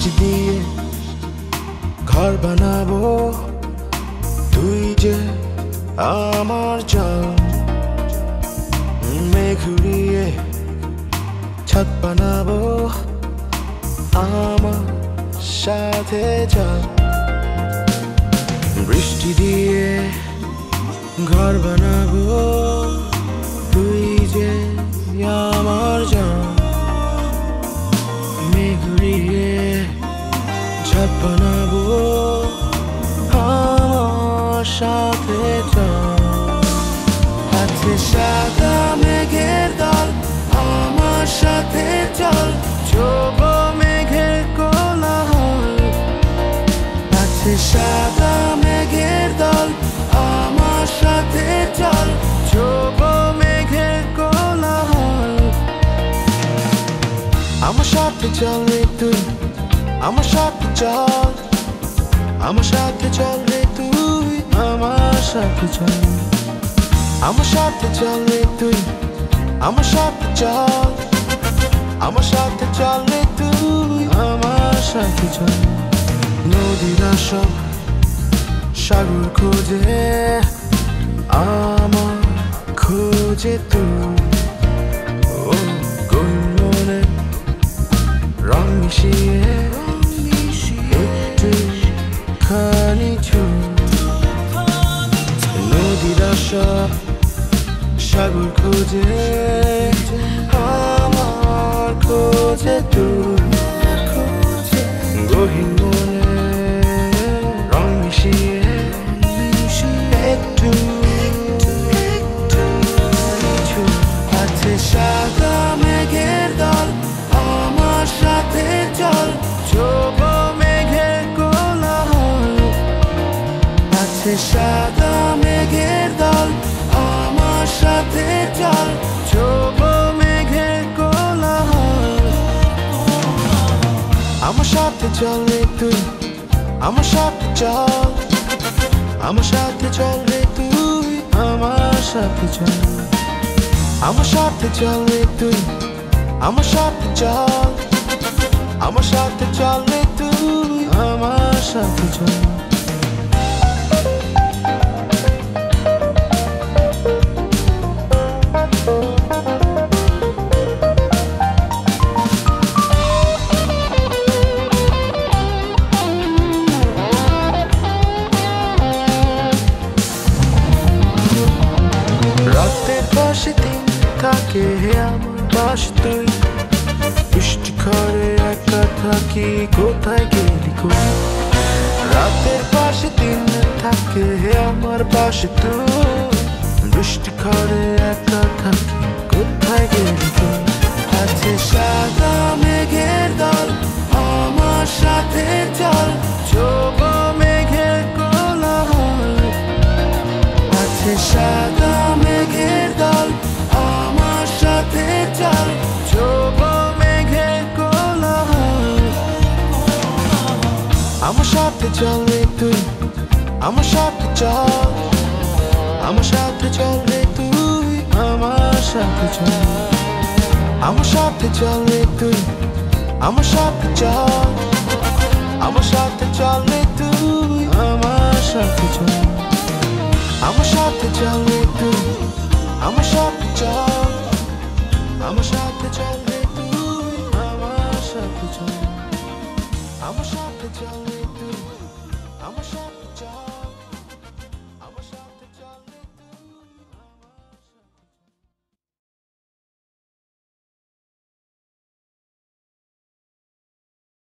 বৃষ্টি দিয়ে ঘর বানাবো, তুই যে আমার জান। মেঘ উড়িয়ে ছাদ বানাবো, আমার সাথে চল। বৃষ্টি দিয়ে ঘর বানাবো, তুই যে আমার জান। মেঘ উড়িয়ে ছাদ বানাবো, আমার সাথে চল। আছে সাদা মেঘের দল, আমার সাথে চল। ছোব মেঘের কোলাহল, আছে সাদা মেঘের দল, আমার সাথে চল। ছোব মেঘের কোলাহল, আমার সাথে চল রে তুই, আমার সাথে চল। আমার সাথে চল রে তুই, আমার সাথে চল। আমার সাথে চল রে তুই, আমার সাথে চল। আমার সাথে চল রে তুই, আমার সাথে চল। নদীরা সব সাগর খোঁজে, আমার খোঁজে তুই। ও মনে রং মিশিয়ে একটু খানি ছুঁ। নদীরা সব সাগর খোঁজে, আমার খোঁজে তুই। গহীন মনে রং মিশিয়ে একটু ছুঁ। আছে সাদা মেঘের দল, আমার সাথে চল। ছোব মেঘের কোলাহল, আছে সাদা মেঘের দল, আমার সাথে চল। ছোব মেঘের কোলাহল, আমার সাথে চল রে তুই, আমার সাথে চল। আমার সাথে চল রে তুই, আমার সাথে চল। আমার সাথে চল রে তুই, আমার সাথে চল। আমার সাথে চল রে তুই, আমার সাথে চল। রাতের পাশে দিন থাকে, আমার পাশে তুই। বৃষ্টি ঘরে একা থাকি, কোথায় গেলি কই? রাতের পাশে দিন থাকে, আমার পাশে তুই। বৃষ্টি ঘরে একা থাকি, কোথায় গেলি কই? আছে সাদা মেঘের দল, আমার সাথে চল। ছোব মেঘের কোলাহল, আছে সাদা মেঘের দল, আমার সাথে চল। ছোব মেঘের কোলাহল, আমার সাথে চল রে তুই, আমার সাথে চল। আমার সাথে চল রে তুই, আমার সাথে চল। আমার সাথে চল রে তুই, আমার সাথে চল। আমার সাথে চল রে তুই, আমার সাথে চল। আমার সাথে চল রে তুই, আমার সাথে